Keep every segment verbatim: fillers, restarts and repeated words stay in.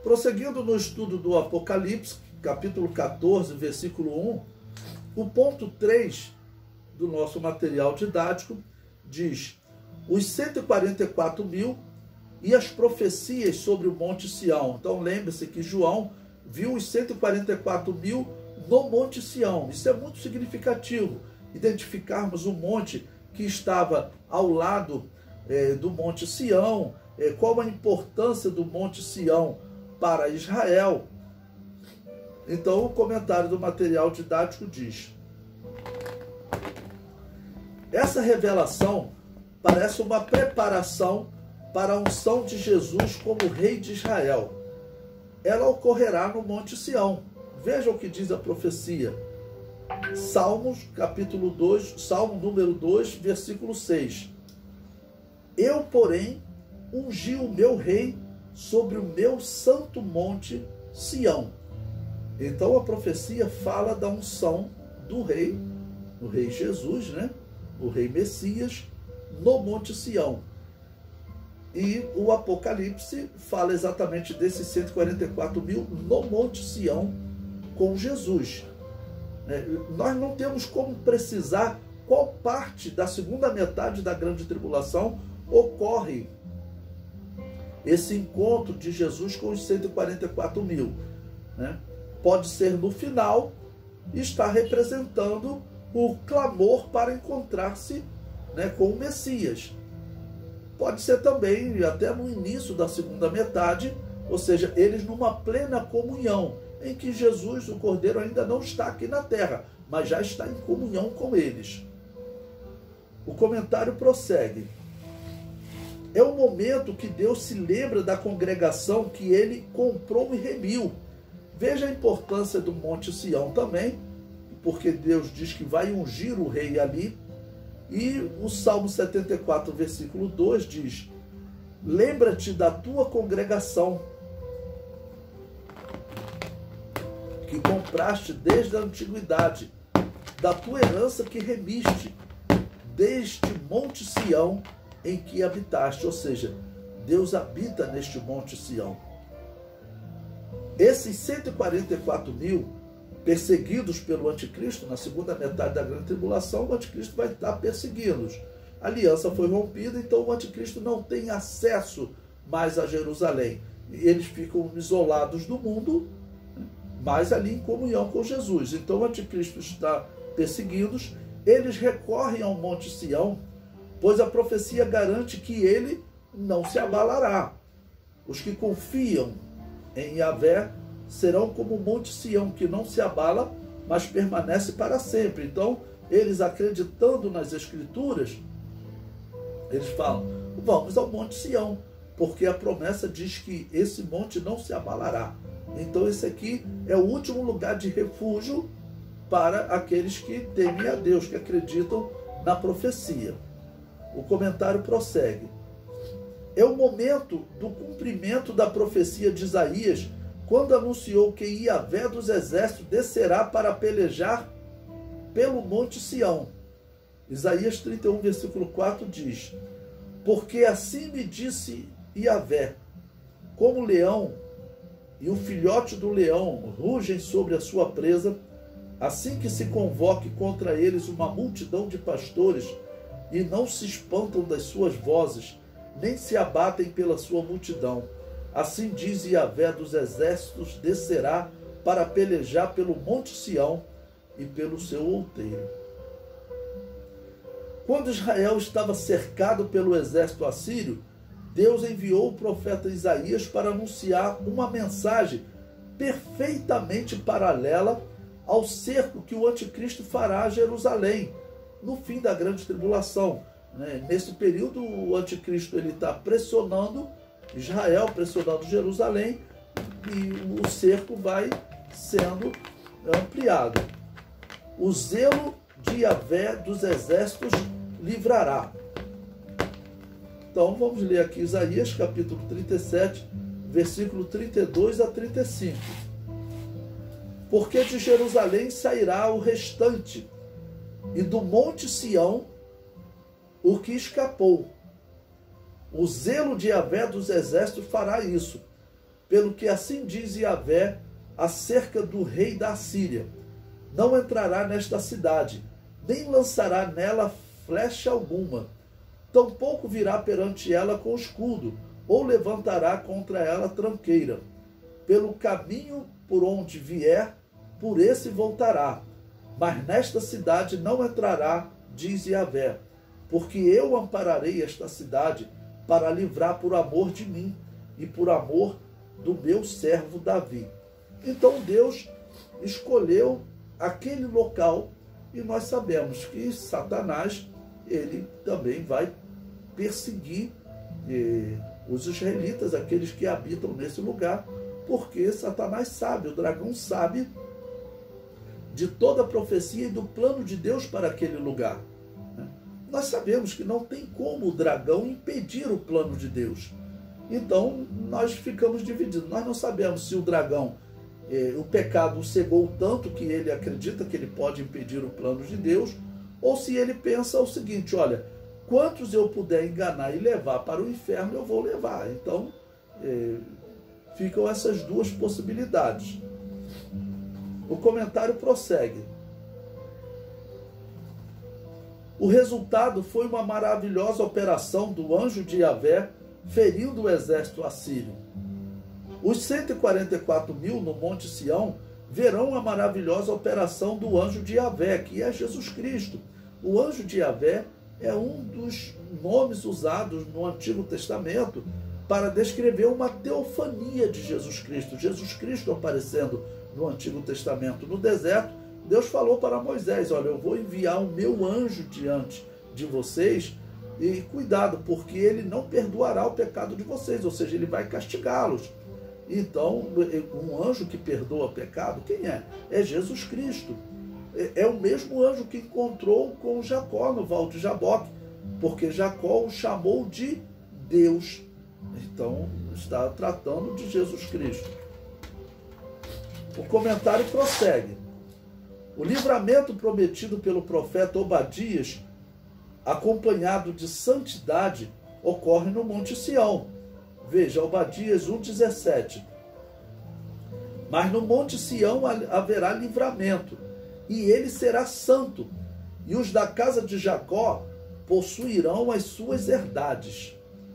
Prosseguindo no estudo do Apocalipse, capítulo quatorze, versículo um, o ponto três do nosso material didático diz: os cento e quarenta e quatro mil e as profecias sobre o Monte Sião. Então lembre-se que João viu os cento e quarenta e quatro mil no Monte Sião. Isso é muito significativo, identificarmos o monte que estava ao lado é, do Monte Sião, é, qual a importância do Monte Sião para Israel. Então o comentário do material didático diz: essa revelação parece uma preparação para a unção de Jesus como rei de Israel. Ela ocorrerá no Monte Sião. Veja o que diz a profecia. Salmos, capítulo dois, Salmo número dois, versículo seis. Eu, porém, ungi o meu rei sobre o meu santo monte Sião. Então a profecia fala da unção do rei, do rei Jesus, né? O rei Messias, no Monte Sião. E o Apocalipse fala exatamente desses cento e quarenta e quatro mil no Monte Sião com Jesus. É, nós não temos como precisar qual parte da segunda metade da grande tribulação ocorre esse encontro de Jesus com os cento e quarenta e quatro mil. Né? Pode ser no final, está representando o clamor para encontrar-se, né, com o Messias. Pode ser também até no início da segunda metade, ou seja, eles numa plena comunhão, em que Jesus, o Cordeiro, ainda não está aqui na terra, mas já está em comunhão com eles. O comentário prossegue. É o momento que Deus se lembra da congregação que ele comprou e remiu. Veja a importância do Monte Sião também, porque Deus diz que vai ungir o rei ali. E o Salmo setenta e quatro, versículo dois diz: lembra-te da tua congregação, que compraste desde a antiguidade, da tua herança que remiste, deste Monte Sião em que habitaste. Ou seja, Deus habita neste Monte Sião. Esses cento e quarenta e quatro mil perseguidos pelo anticristo, na segunda metade da grande tribulação, o anticristo vai estar perseguindo-os. A aliança foi rompida, então o anticristo não tem acesso mais a Jerusalém. Eles ficam isolados do mundo, mas ali em comunhão com Jesus. Então o anticristo está perseguindo-os, eles recorrem ao Monte Sião, pois a profecia garante que ele não se abalará. Os que confiam em Yahvé serão como o Monte Sião, que não se abala, mas permanece para sempre. Então, eles acreditando nas Escrituras, eles falam: vamos ao Monte Sião, porque a promessa diz que esse monte não se abalará. Então, esse aqui é o último lugar de refúgio para aqueles que temem a Deus, que acreditam na profecia. O comentário prossegue. É o momento do cumprimento da profecia de Isaías, quando anunciou que Yahvé dos exércitos descerá para pelejar pelo Monte Sião. Isaías trinta e um, versículo quatro diz: porque assim me disse Yahvé, como o leão e o filhote do leão rugem sobre a sua presa, assim que se convoque contra eles uma multidão de pastores, e não se espantam das suas vozes, nem se abatem pela sua multidão. Assim diz Yahvé dos exércitos, descerá para pelejar pelo Monte Sião e pelo seu outeiro. Quando Israel estava cercado pelo exército assírio, Deus enviou o profeta Isaías para anunciar uma mensagem perfeitamente paralela ao cerco que o anticristo fará a Jerusalém no fim da grande tribulação. Nesse período, o anticristo ele está pressionando Israel, pressionando Jerusalém, e o cerco vai sendo ampliado. O zelo de Yahvé dos exércitos livrará. Então vamos ler aqui Isaías capítulo trinta e sete, versículo trinta e dois a trinta e cinco. Porque de Jerusalém sairá o restante, e do Monte Sião o que escapou. O zelo de Yahvé dos exércitos fará isso, pelo que assim diz Yahvé acerca do rei da Assíria: não entrará nesta cidade, nem lançará nela flecha alguma, tampouco virá perante ela com escudo, ou levantará contra ela tranqueira. Pelo caminho por onde vier, por esse voltará, mas nesta cidade não entrará, diz Yahvé, porque eu ampararei esta cidade para livrar por amor de mim e por amor do meu servo Davi. Então Deus escolheu aquele local, e nós sabemos que Satanás, ele também vai perseguir eh, os israelitas, aqueles que habitam nesse lugar, porque Satanás sabe, o dragão sabe de toda a profecia e do plano de Deus para aquele lugar. Nós sabemos que não tem como o dragão impedir o plano de Deus. Então, nós ficamos divididos. Nós não sabemos se o dragão, eh, o pecado o cegou tanto que ele acredita que ele pode impedir o plano de Deus, ou se ele pensa o seguinte: olha, quantos eu puder enganar e levar para o inferno, eu vou levar. Então, eh, ficam essas duas possibilidades. O comentário prossegue. O resultado foi uma maravilhosa operação do anjo de Yahvé, ferindo o exército assírio. Os cento e quarenta e quatro mil no Monte Sião verão a maravilhosa operação do anjo de Yahvé, que é Jesus Cristo. O anjo de Yahvé é um dos nomes usados no Antigo Testamento para descrever uma teofania de Jesus Cristo. Jesus Cristo aparecendo no Antigo Testamento. No deserto, Deus falou para Moisés: olha, eu vou enviar o meu anjo diante de vocês, e cuidado, porque ele não perdoará o pecado de vocês, ou seja, ele vai castigá-los. Então, um anjo que perdoa o pecado, quem é? É Jesus Cristo. É o mesmo anjo que encontrou com Jacó no Val de Jaboque, porque Jacó o chamou de Deus. Então, está tratando de Jesus Cristo. O comentário prossegue. O livramento prometido pelo profeta Obadias, acompanhado de santidade, ocorre no Monte Sião. Veja, Obadias um, dezessete. Mas no Monte Sião haverá livramento, e ele será santo, e os da casa de Jacó possuirão as suas herdades.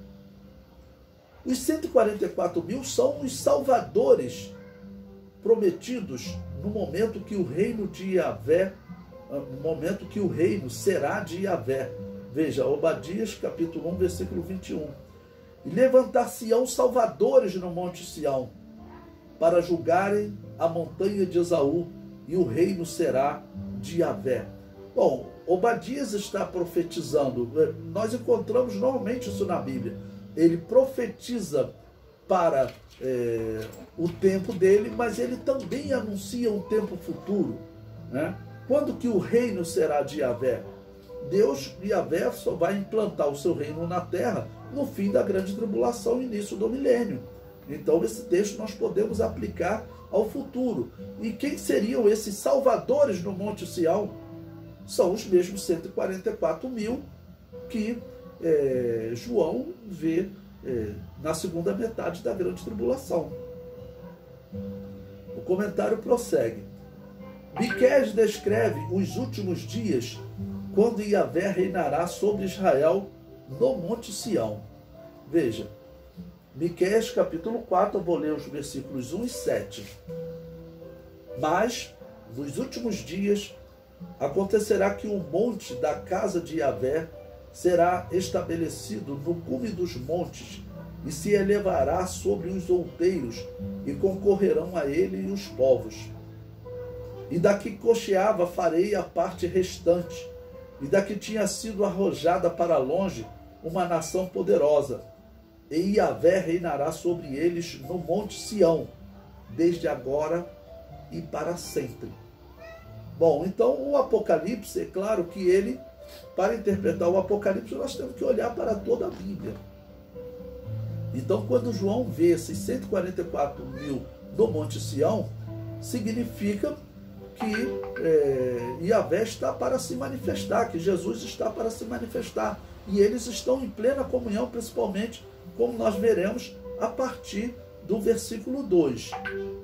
Os cento e quarenta e quatro mil são os salvadores prometidos no momento que o reino de Yahvé, no momento que o reino será de Yahvé. Veja, Obadias capítulo um, versículo vinte e um. E levantar-se-ão salvadores no Monte Sião, para julgarem a montanha de Esaú, e o reino será de Yahvé. Bom, Obadias está profetizando. Nós encontramos normalmente isso na Bíblia. Ele profetiza para é, o tempo dele, mas ele também anuncia um tempo futuro, né? Quando que o reino será de Yahvé? Deus, Yahvé, só vai implantar o seu reino na terra no fim da grande tribulação, início do milênio. Então esse texto nós podemos aplicar ao futuro. E quem seriam esses salvadores no Monte Sião? São os mesmos cento e quarenta e quatro mil que é, João vê é, na segunda metade da grande tribulação. O comentário prossegue. Miqueias descreve os últimos dias, quando Yahvé reinará sobre Israel no Monte Sião. Veja, Miqueias capítulo quatro, eu vou ler os versículos um e sete. Mas, nos últimos dias, acontecerá que o monte da casa de Yahvé será estabelecido no cume dos montes, e se elevará sobre os outeiros, e concorrerão a ele os povos. E da que cocheava farei a parte restante, e da que tinha sido arrojada para longe uma nação poderosa. E Yahvé reinará sobre eles no Monte Sião, desde agora e para sempre. Bom, então o Apocalipse, é claro que ele, para interpretar o Apocalipse, nós temos que olhar para toda a Bíblia. Então, quando João vê esses cento e quarenta e quatro mil do Monte Sião, significa que é, Yahvé está para se manifestar, que Jesus está para se manifestar. E eles estão em plena comunhão, principalmente, como nós veremos, a partir do versículo dois.